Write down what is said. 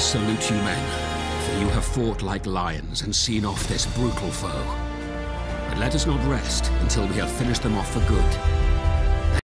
salute you men, for you have fought like lions and seen off this brutal foe. But let us not rest until we have finished them off for good.